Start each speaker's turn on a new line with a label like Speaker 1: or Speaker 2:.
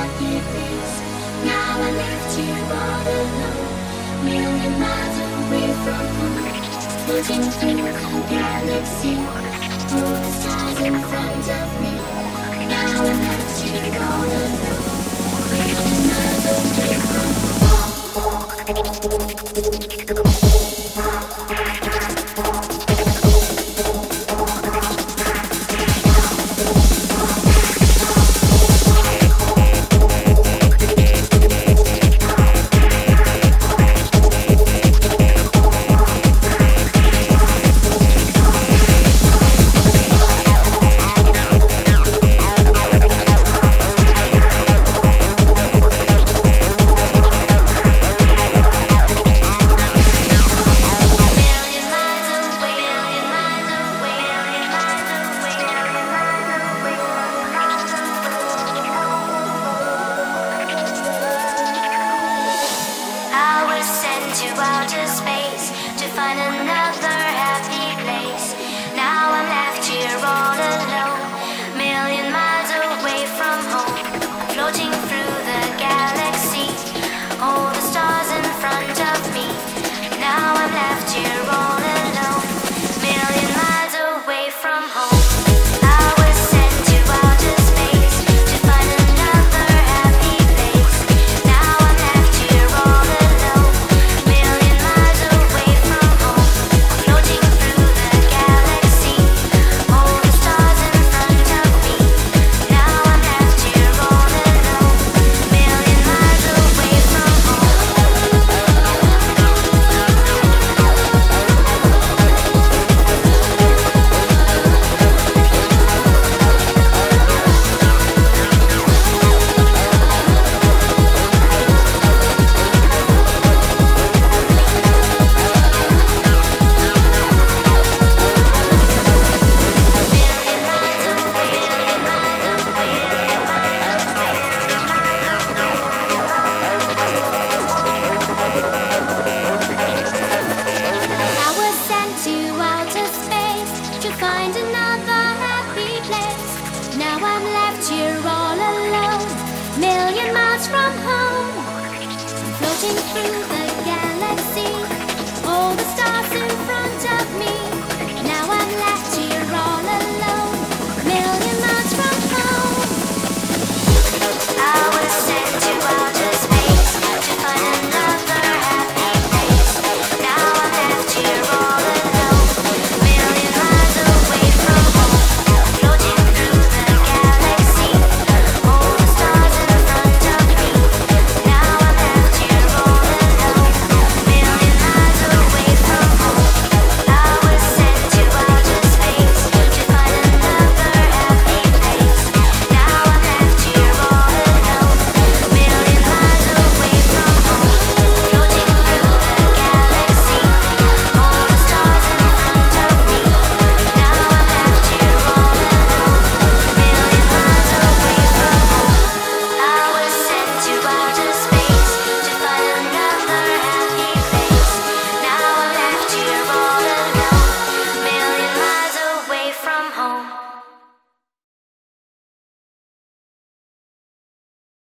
Speaker 1: happy place. Now I left you all alone, million miles away from home, floating through the galaxy, all the stars in front of me. Now I left you all alone, million miles away from to outer space to find another happy place. Now I'm left here all alone, million miles away from home, floating through the galaxy, all the stars in front of me. Now I'm left here all alone, million miles away from home. Find another happy place. Now I'm left here all alone, million miles from home, floating through the galaxy, all the stars in front